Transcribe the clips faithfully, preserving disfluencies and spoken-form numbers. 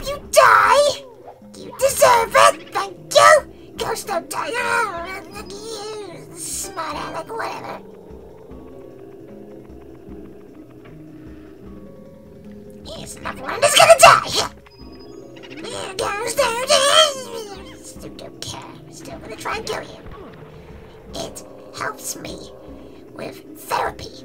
hope you die. You deserve it. Thank you. Ghost don't die. Oh, look at you. Smart aleck, whatever. Here's another one that's gonna die. Here goes the... Still don't care. Still gonna try and kill you. It helps me with therapy.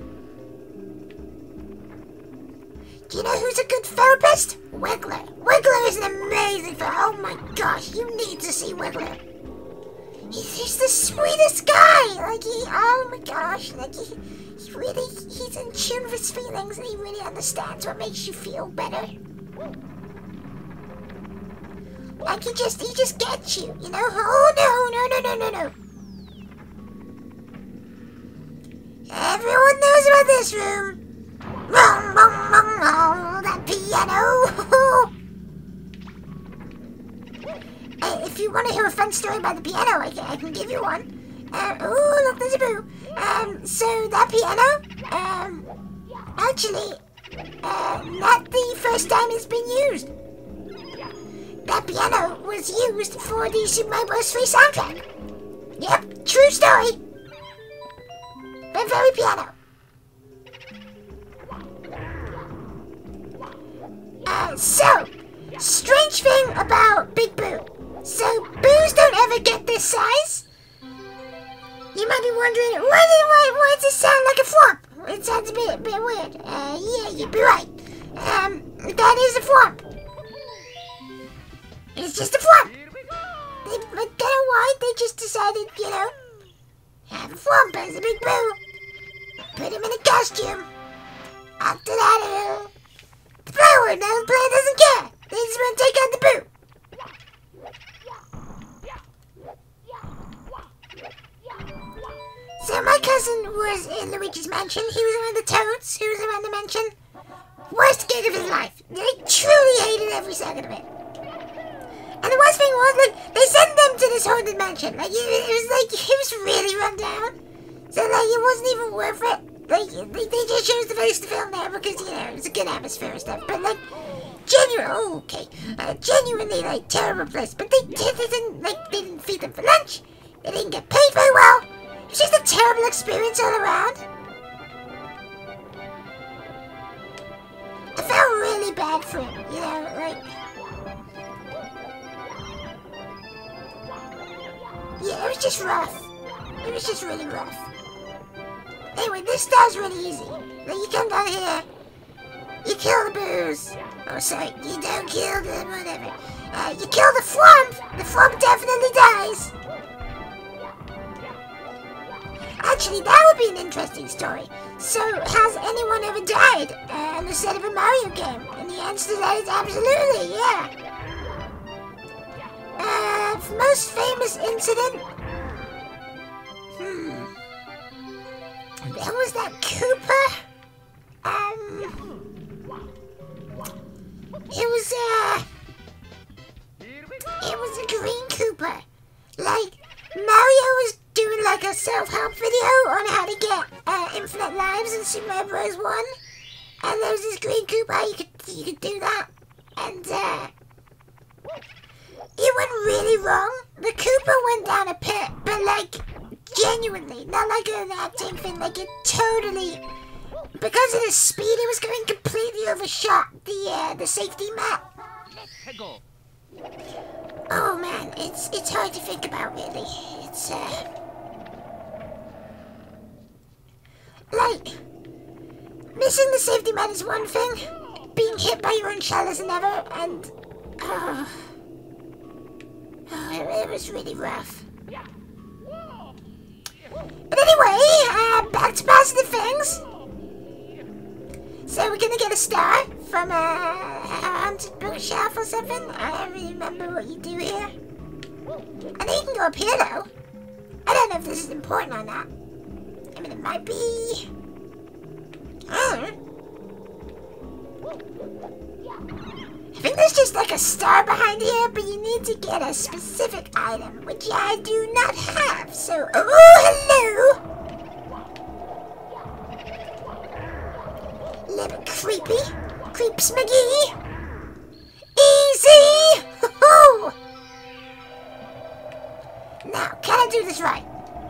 Do you know who's a good therapist? Wiggler. Wiggler is an amazing therapist. Oh my gosh, you need to see Wiggler. He's, he's the sweetest guy. Like he, oh my gosh, like he, he really, he's in tune with his feelings and he really understands what makes you feel better. Like he just, he just gets you, you know? Oh no, no, no, no, no, no. Everyone knows about this room. Wrong, wrong, wrong, wrong, that piano. Hey, if you want to hear a fun story about the piano, I can, I can give you one. Uh, oh, look, there's a boo. Um, so that piano, um, actually, uh, not the first time it's been used. That piano was used for the Super Mario Bros. three soundtrack. Yep, true story. The very piano. Uh, so, strange thing about Big Boo. So, boos don't ever get this size. You might be wondering, why, why, why does it sound like a flump? It sounds a bit, bit weird. Uh, yeah, you'd be right. Um, that is a flump. It's just a flump. They, I don't know why, they just decided, you know, have a flump as a Big Boo. Put him in a costume. After that, uh, the player, now the player doesn't care. They just want to take out the Boo. So my cousin was in Luigi's mansion. He was around the Toads. He was around the mansion. Worst gig of his life. They truly hated every second of it. And the worst thing was, like, they sent them to this haunted mansion. Like, it, it was like, it was really run down. So, like, it wasn't even worth it. Like, they, they just chose the place to film there because, you know, it's a good atmosphere and stuff. But, like, genuine, oh, okay. Uh, genuinely, like, terrible place. But they, they didn't, like, they didn't feed them for lunch. They didn't get paid very well. It was just a terrible experience all around. I felt really bad for him, you know, like... Yeah, it was just rough. It was just really rough. Anyway, this star's really easy. Then you come down here. You kill the boos. Oh, sorry. You don't kill them, whatever. Uh, you kill the flump. The flump definitely dies. Actually, that would be an interesting story. So, has anyone ever died uh, on the set of a Mario game? And the answer to that is absolutely, yeah. Uh, most famous incident? Hmm. There was that Koopa. Um. It was, uh. It was a green Koopa. Like, Mario was doing like a self-help video on how to get uh, infinite lives in Super Mario Bros. one. And there was this green Koopa, you could, you could do that. And, uh. It went really wrong. The Koopa went down a pit, but like, genuinely, not like an acting thing, like it totally, because of the speed it was going, completely overshot the uh, the safety mat. Oh man, it's it's hard to think about really. It's uh, like, missing the safety mat is one thing, being hit by your own shell is another, and oh. Oh, it, it was really rough. But anyway, uh, back to positive things. So we're gonna get a star from uh, a haunted bookshelf or something. I don't really remember what you do here. I know you can go up here though. I don't know if this is important or not. I mean, it might be. I don't know. I think there's just like a star behind here, but you need to get a specific item, which I do not have. So, oh, hello! A little bit creepy. Creeps McGee. Easy! do this right.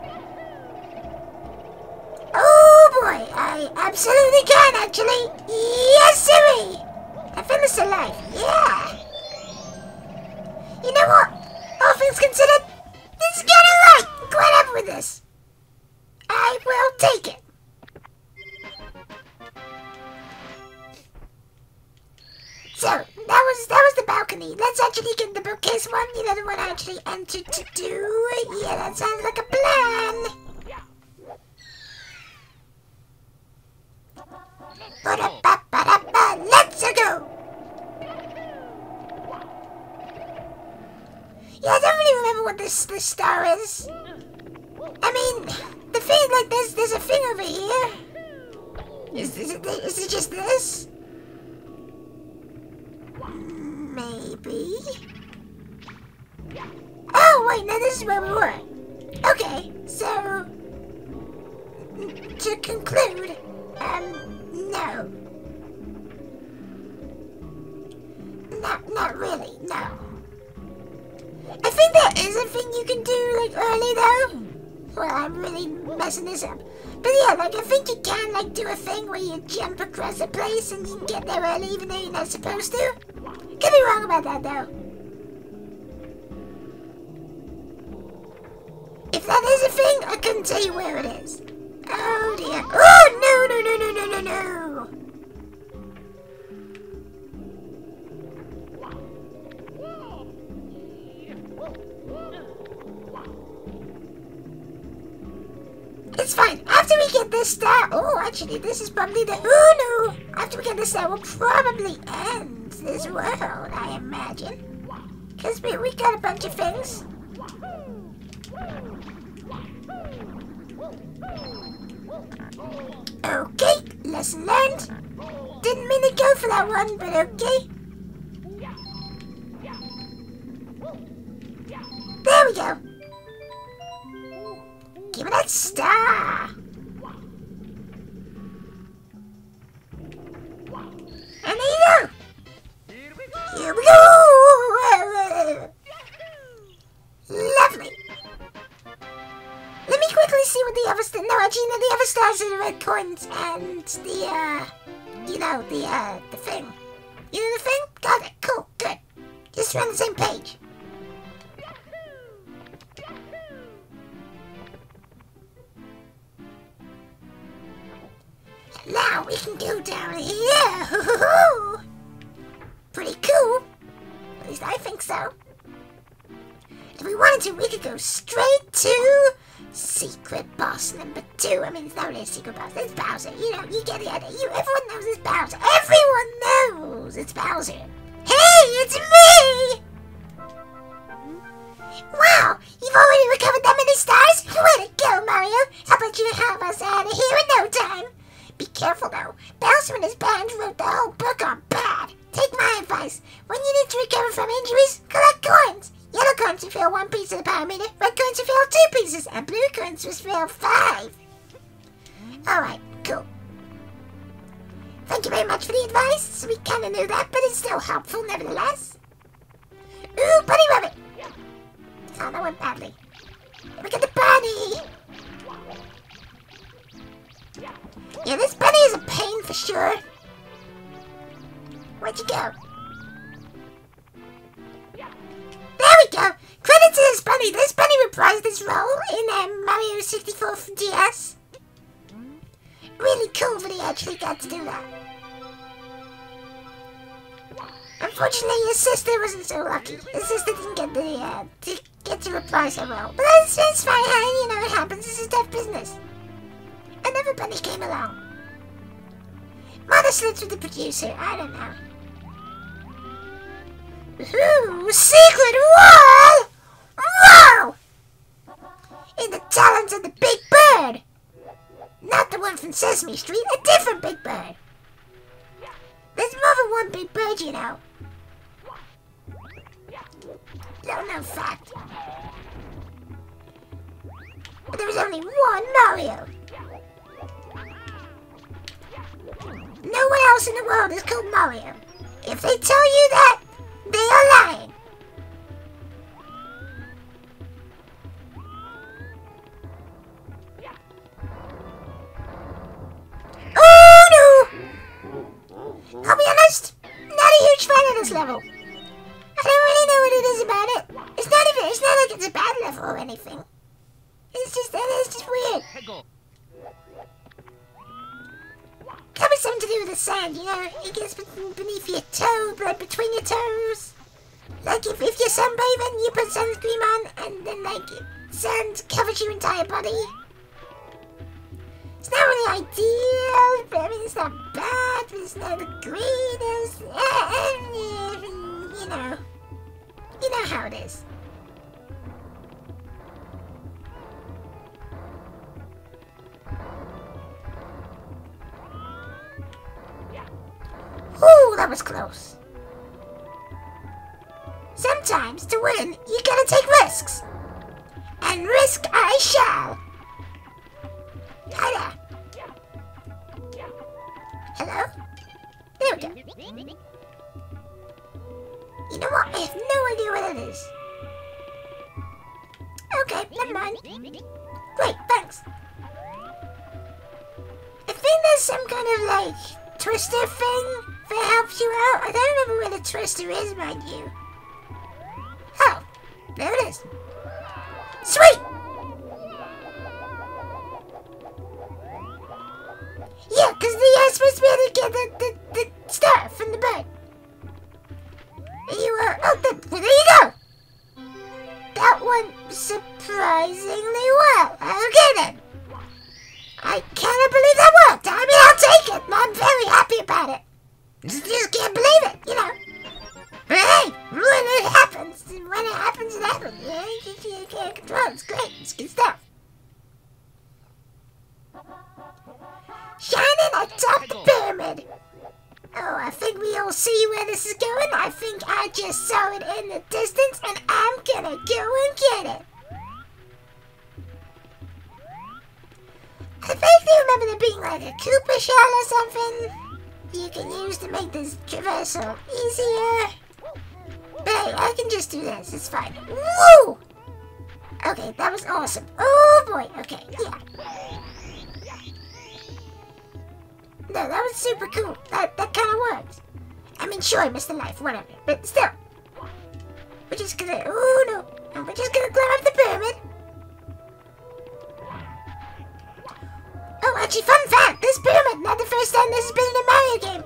Oh boy, I absolutely can actually. Yes, sirree. I finished alive. Yeah. You know what? All things considered, this is kind of right. I'm quite happy with this. I will take it. So that was that was the balcony. Let's actually get the bookcase one. You know, the one I actually entered to do. Yeah, that sounds like a plan. Ba-da-ba-ba-da-ba. Let's go. Yeah, I don't really remember what this this star is. I mean, the thing like there's there's a thing over here. Is is it is it just this? Maybe. Oh wait, no, this is where we were. Okay, so to conclude, um, no, not not really, no. I think there is a thing you can do like early though. Well, I'm really messing this up. But yeah, like I think you can like do a thing where you jump across a place and you can get there early even though you're not supposed to. Could be wrong about that though. If that is a thing, I couldn't tell you where it is. Oh dear. Oh no no no no no no no. It's fine. After we get this star... Oh, actually, this is probably the... Oh, no. After we get this star, we'll probably end this world, I imagine. Because we, we got a bunch of things. Okay, lesson learned. Didn't mean to go for that one, but okay. There we go. Give me that star! And there you go! Here we go! Lovely! Let me quickly see what the other stars... No, actually, no, the other stars are the red coins and the, uh... You know, the, uh, the thing. You know the thing? Got it. Cool. Good. Just we're on the same page. Now we can go down here. Pretty cool. At least I think so. If we wanted to, we could go straight to secret boss number two. I mean, it's not really a secret boss. It's Bowser. You know, you get the idea. You, everyone knows it's Bowser. Everyone knows it's Bowser. Hey, it's me! Wow, you've already recovered that many stars? Way to go, Mario. How about you help us out of here in no time? Be careful, though. Bowser and his band wrote the whole book on bad. Take my advice. When you need to recover from injuries, collect coins. Yellow coins refill one piece of the power meter, red coins refill two pieces, and blue coins refill five. Alright, cool. Thank you very much for the advice. We kind of knew that, but it's still helpful nevertheless. Ooh, bunny rabbit. Oh, that went badly. Look at the bunny. Yeah, this bunny is a pain for sure. Where'd you go? There we go! Credit to this bunny! This bunny reprised his role in um, Mario sixty-four for D S. Really cool that he actually got to do that. Unfortunately, his sister wasn't so lucky. His sister didn't get the uh, to get to reprise her role. But that's, that's fine, honey. You know it happens. This is tough business. Another bunny came along. Mother slips with the producer. I don't know. Ooh, secret wall! Wow! In the talons of the Big Bird. Not the one from Sesame Street. A different Big Bird. There's more than one Big Bird, you know. Little known fact. But there was only one Mario. No one else in the world is called Mario. If they tell you that, they are lying. this level. I don't really know what it is about it. It's not even, it's not like it's a bad level or anything. It's just, it's just weird. Probably something to do with the sand, you know? It gets beneath your toe, like between your toes. Like if, if you're sunbathing, you put sunscreen on, and then like sand covers your entire body. It's not really ideal, but I mean it's not bad, but it's not the greatest. You know, you know how it is. Ooh, that was close. Sometimes to win, you gotta take risks. And risk I shall. Hiya. Hello? There we go. You know what? I have no idea what it is. Okay, never mind. Great, thanks. I think there's some kind of like twister thing that helps you out. I don't remember where the twister is, mind you. Oh, there it is. Sweet! Yeah, because you're supposed to be able to get the, the, the star from the bird. You are, uh, oh, the, there you go. That went surprisingly well. Okay then. I cannot believe that worked. I mean, I'll take it. I'm very happy about it. Just, just can't believe it, you know. But hey, when it happens, when it happens, it happens. You, know, you, you can't control it. It's great. It's good stuff. Shining atop the pyramid. Oh, I think we all see where this is going. I think I just saw it in the distance, and I'm gonna go and get it. I vaguely remember there being like a Koopa shell or something you can use to make this traversal easier. But hey, I can just do this. It's fine. Woo! Okay, that was awesome. Oh boy. Okay, yeah. No, that was super cool. That that kind of worked. I mean, sure, I missed the life, whatever. But still, we're just gonna. Oh no! And we're just gonna climb up the pyramid. Oh, actually, fun fact: this pyramid, not the first time this has been in a Mario game.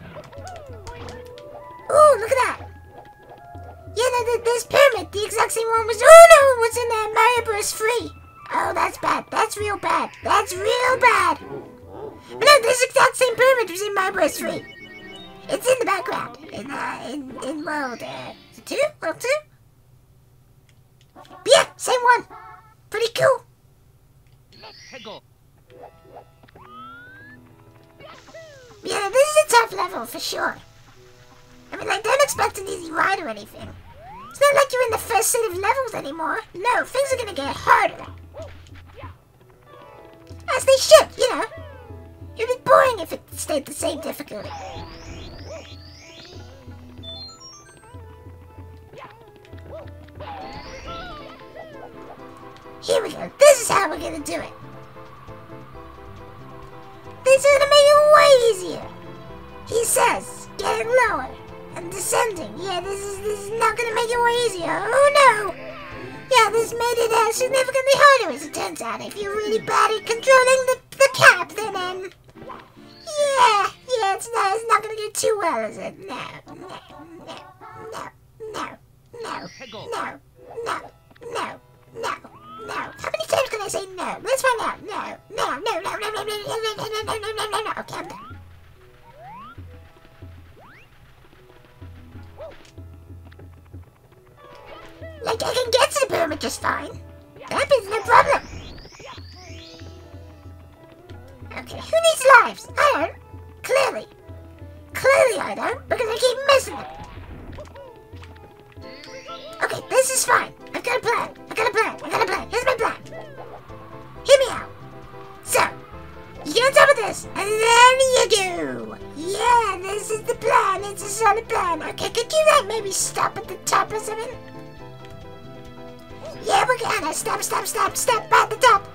Oh, look at that! Yeah, no, the, this pyramid, the exact same one was. Oh no, it was in uh, Mario Bros. three. Oh, that's bad. That's real bad. That's real bad. But no, this exact same pyramid was in Mario Bros. three. It's in the background. In, uh, in, in World, uh, is it two? World two? But yeah, same one. Pretty cool. Yeah, this is a tough level for sure. I mean, like, don't expect an easy ride or anything. It's not like you're in the first set of levels anymore. No, things are gonna get harder. As they should, you know. It'd be boring if it stayed the same difficulty. Here we go. This is how we're gonna do it. This is gonna make it way easier. He says, getting lower and descending. Yeah, this is this is not gonna make it way easier. Oh no! Yeah, this made it uh, significantly harder, as it turns out. If you're really bad at controlling the the cap, then um. Yeah, yeah, it's not, it's not gonna go too well, is it? No, no, no, no, no, no, no, no, no, no, no. How many times can I say no? Let's find out. No, no, no, no, no, no, no, no, no, no, no, no, no, no, no. Okay, I'm done. Like, I can get to the pyramid just fine. That is no problem. Okay, who needs lives? I don't. Clearly. Clearly I don't, because I keep missing them. Okay, this is fine. I've got a plan. I've got a plan. I've got a plan. Here's my plan. Hear me out. So, you get on top of this, and then you go. Yeah, this is the plan. It's a solid plan. Okay, could you like maybe stop at the top or something? Yeah, we're gonna stop, stop, stop, stop at the top.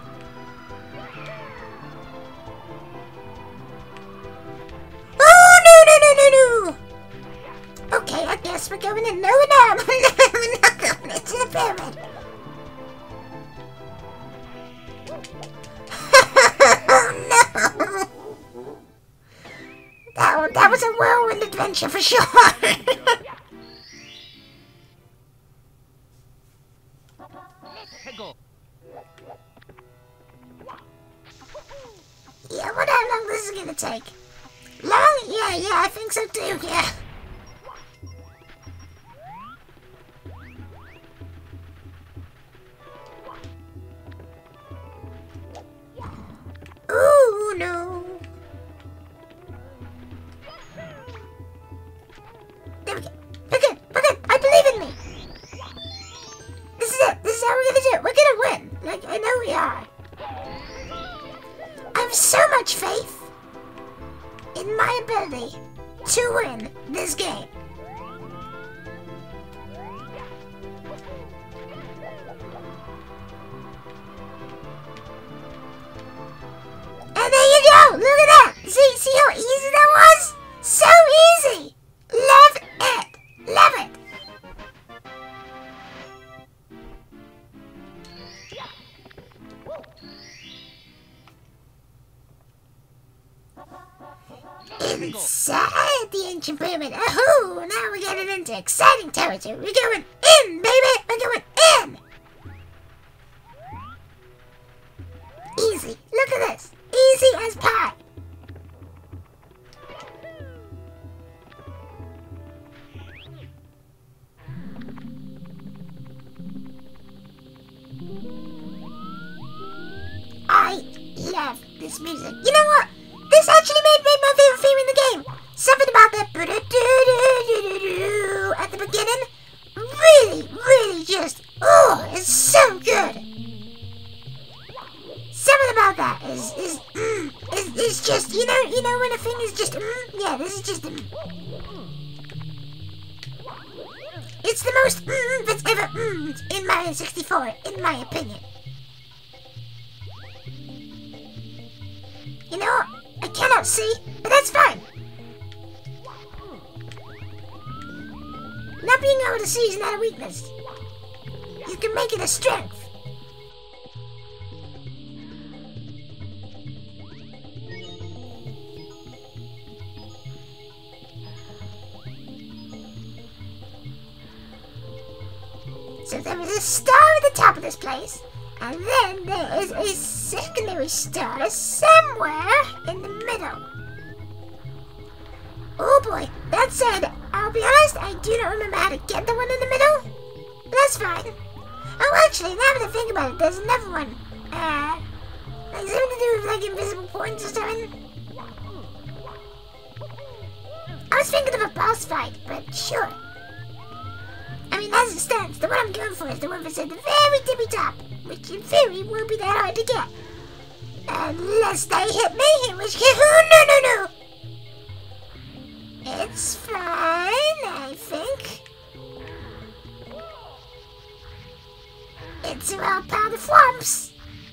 Okay, I Yes, we're going in. No, we're not. We're not going into the pyramid. Oh, no. That, that was a whirlwind adventure for sure. Yeah, wonder how long this is gonna take. Long? Yeah, yeah, I think so too, yeah. Ooh, no. There we go. We're good, we're good. I believe in me. This is it. This is how we're gonna do it. We're gonna win. Like, I know we are. I have so much faith in my ability to win this game. And there you go! Look at that! See, see how easy that was? So easy! Love it! Love it! Inside the ancient pyramid. Oh, now we're getting into exciting territory. We're going in, baby! We're going in! Easy. Look at this. Easy as pie. I love this music. You know what? This actually made, made my favorite theme in the game. Something about that at the beginning really, really just, oh, it's so good. Something about that is, is, mm, is, is just, you know, you know when a thing is just, mm, yeah, this is just, mm. It's the most mm that's ever mm in Mario sixty-four, in my opinion. You know, I cannot see, but that's fine. Not being able to see is not a weakness. You can make it a strength. So there is a star at the top of this place, and then there is a secondary star somewhere in the middle. Oh boy, that said, I'll be honest, I do not remember how to get the one in the middle. But that's fine. Oh, actually, now that I think about it, there's another one. Uh, like something to do with like invisible points or something. I was thinking of a boss fight, but sure. I mean, as it stands, the one I'm going for is the one that's at the very tippy top, which in theory won't be that hard to get. Unless they hit me, in which case, oh, no, no, no. It's fine, I think. It's all part of Flumps.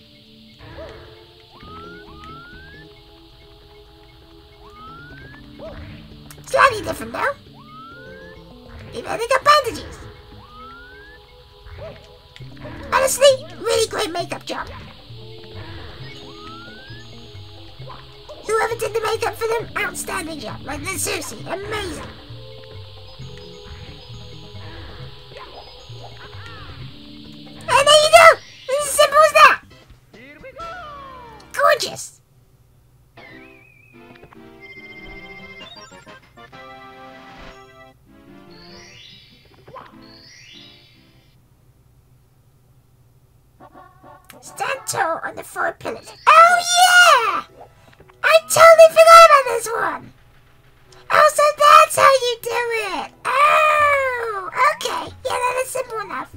Slightly different, though. Even they got bandages. Honestly, really great makeup job. Whoever did the makeup for them, outstanding job. Like, seriously, amazing. And there you go! It's as simple as that! Here we go! Gorgeous! Stand tall on the four pillars. Oh yeah! I totally forgot about this one! Oh, so that's how you do it! Oh! Okay, yeah, that is simple enough.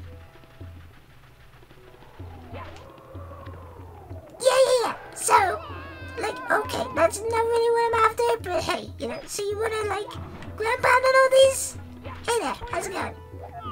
Yeah, yeah, yeah. So, like, okay, that's not really what I'm after, but hey, you know, so you wanna, like, grab pound on all these? Hey there, how's it going?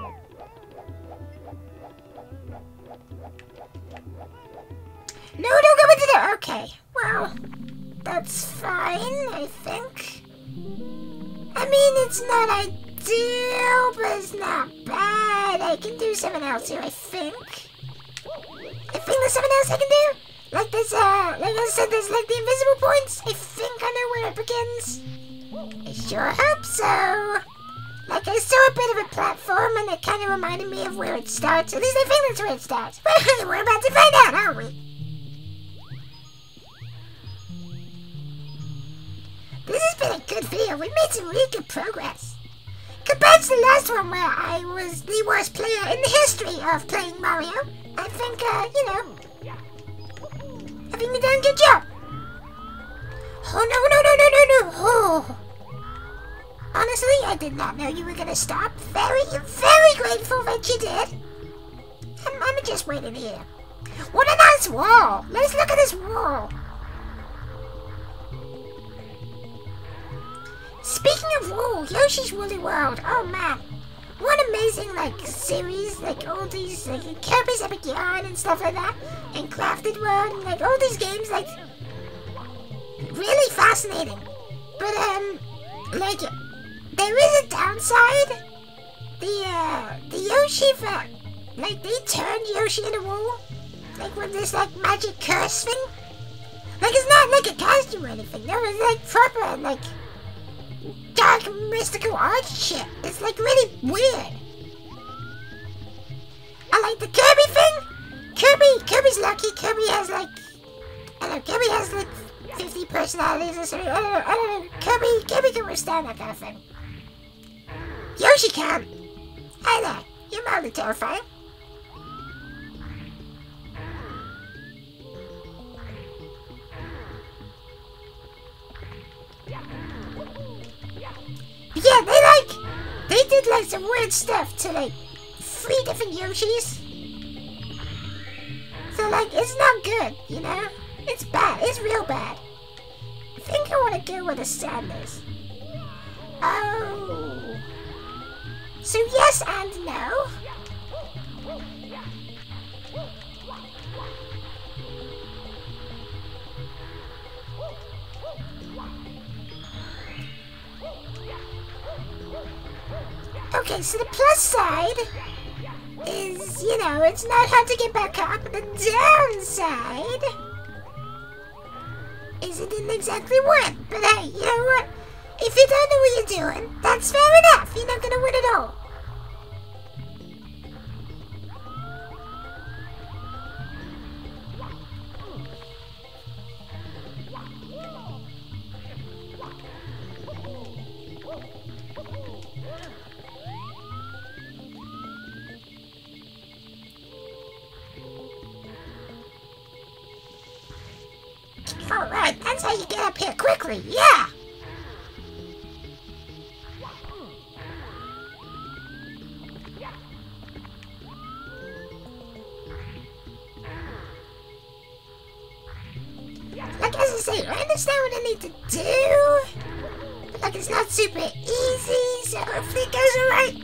No, don't go into there! Okay, well, that's fine, I think. I mean, it's not deal, but it's not bad. I can do something else here, I think. I think there's something else I can do. Like this, uh, like I said, there's like the invisible points. I think I know where it begins. I sure hope so. Like I saw a bit of a platform and it kind of reminded me of where it starts. At least I think that's where it starts. Well, we're about to find out, aren't we? This has been a good video. We've made some really good progress. Compared to the last one where I was the worst player in the history of playing Mario, I think, uh, you know, I think we've done a good job. Oh, no, no, no, no, no, no. Oh. Honestly, I did not know you were going to stop. Very, very grateful that you did. I'm, I'm just waiting here. What a nice wall. Let's look at this wall. Speaking of wool, Yoshi's Woolly World. Oh, man. What amazing, like, series. Like, all these, like, Kirby's Epic Yarn and stuff like that. And Crafted World. And, like, all these games, like, really fascinating. But, um, like... there is a downside. The, uh, the Yoshi, for, like, they turned Yoshi into wool. Like, with this, like, magic curse thing. Like, it's not, like, a costume or anything. No, it's, like, proper, like, dark, mystical art shit. It's, like, really weird. I like the Kirby thing. Kirby, Kirby's lucky. Kirby has, like, I don't know, Kirby has, like, fifty personalities or something. I don't know, I don't know. Kirby, Kirby can withstand that kind of thing. Yoshi can. Hi there. You're mildly terrifying. Yeah, they like, they did like some weird stuff to like three different Yoshis. So like, it's not good, you know? It's bad. It's real bad. I think I want to go where the sand is. Oh. So yes and no. Okay, so the plus side is, you know, it's not hard to get back up. The downside is it didn't exactly win. But hey, you know what? If you don't know what you're doing, that's fair enough. You're not gonna win at all. Alright, that's how you get up here quickly, yeah! Like, as I say, I understand what I need to do, but like, it's not super easy, so hopefully it goes alright.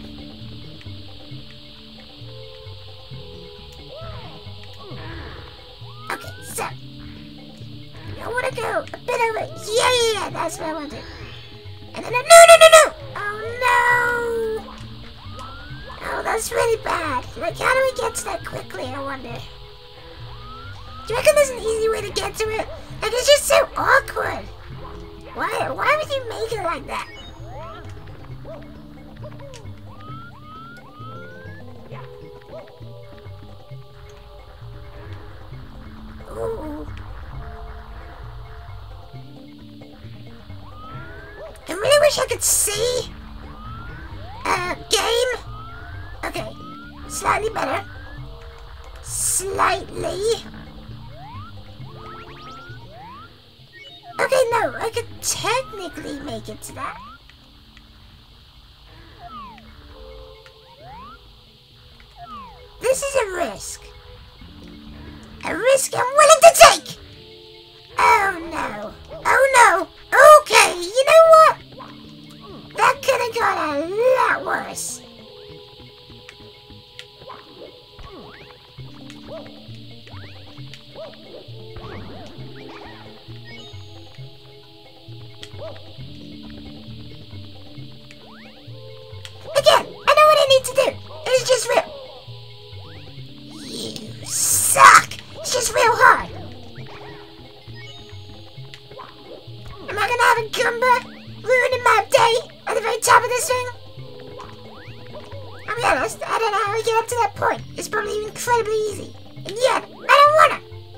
Okay, so, I want to go a bit over, yeah, yeah, yeah, that's what I want to do. And then, no, no, no, no, oh no! Oh, that's really bad. Like, how do we get to that quickly, I wonder? Do you reckon there's an easy way to get to it? Like, it's just so awkward. Why, why would you make it like that? Ooh. I really wish I could see. Uh, game. Okay, slightly better. Slightly. Okay, no, I could technically make it to that. This is a risk. A risk I'm willing to take! Oh no. Oh no. Okay, you know what? That could have gone a lot worse. honest, I don't know how we get up to that point. It's probably incredibly easy. And yet, I don't wanna.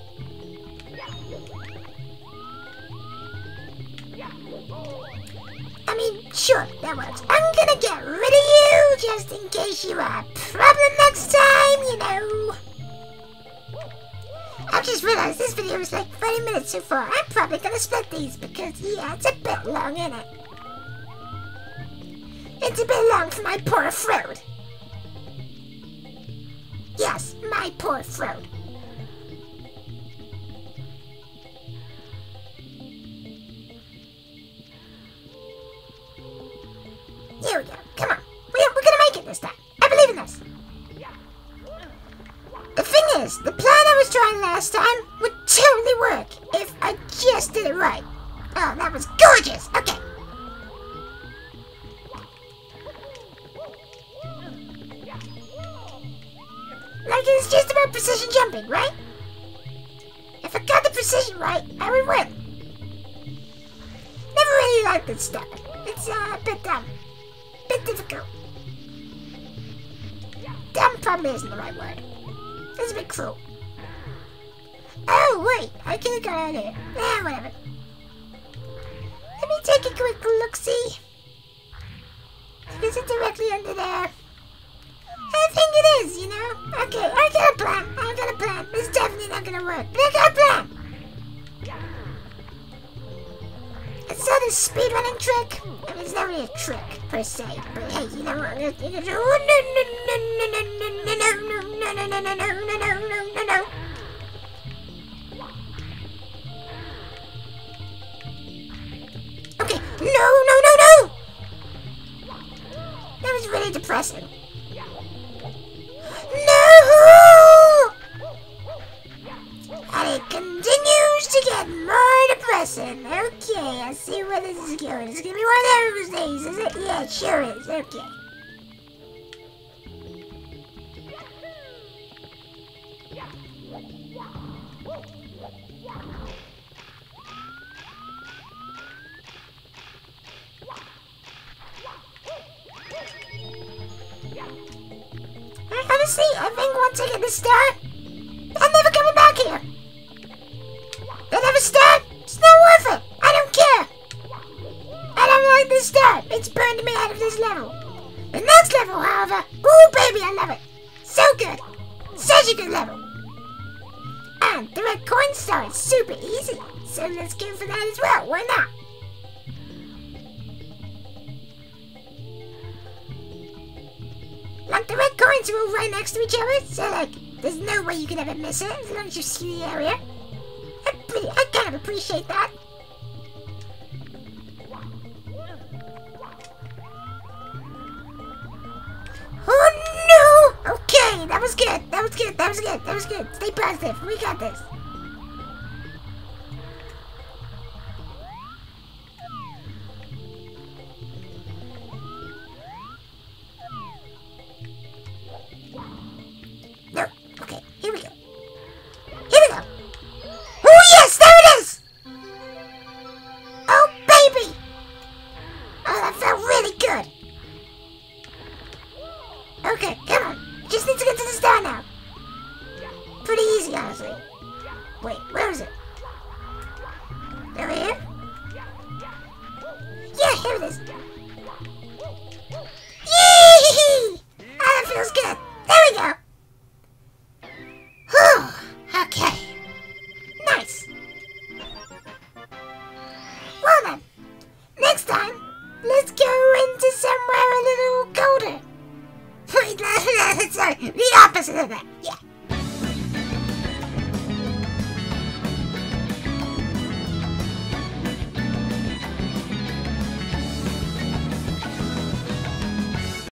I mean, sure, that works. I'm gonna get rid of you just in case you are a problem next time, you know. I've just realized this video is like thirty minutes so far. I'm probably gonna split these because, yeah, it's a bit long, isn't it? It's a bit long for my poor throat. Yes, my poor throat. Here we go. Come on. We're, we're gonna make it this time. I believe in this. The thing is, the plan I was trying last time would totally work if I just did it right. Oh, that was gorgeous. Okay. Like, it's just about precision jumping, right? If I got the precision right, I would win. Never really liked this stuff. It's uh, a bit dumb. Bit difficult. Dumb probably isn't the right word. It's a bit cruel. Oh, wait. I could have got out of here. Eh, whatever. Let me take a quick look-see. Is it directly under there? I think it is, you know? Okay, I got a plan. I got a plan. It's definitely not gonna work, but I got a plan. I saw this speedrunning trick. I mean, it's not really a trick, per se. But hey, you know what? I'm gonna do... Oh, no, no, no, no, no, no, no, no, no, no, no, no, no, no, no. Okay, no, no, no, no! That was really depressing. No! And it continues to get more depressing. Okay, I see where this is going. It's gonna be one of those days, is it? Yeah, it sure is. Okay. Honestly, I think once I get this start, I'm never coming back here. That never start, it's not worth it. I don't care. I don't like this start. It's burned me out of this level. The next level, however, ooh baby, I love it. So good. Such a good level. And the red coin star is super easy. So let's go for that as well. Why not? Like, the red coins are all right next to each other, so, like, there's no way you can ever miss it, as long as you see the area. I, pretty, I kind of appreciate that. Oh, no! Okay, that was good, that was good, that was good, that was good. Stay positive, we got this. No. Okay, here we go. Here we go. Oh, yes, there it is! Oh, baby! Oh, that felt really good. Okay, come on. Just need to get to the star now. Pretty easy, honestly. Wait, where is it? Over here? Yeah, here it is. Yee! Oh, that feels good. There we go. Whew, okay. Nice. Well then, next time, let's go into somewhere a little colder. Wait, sorry, the opposite of that. Yeah.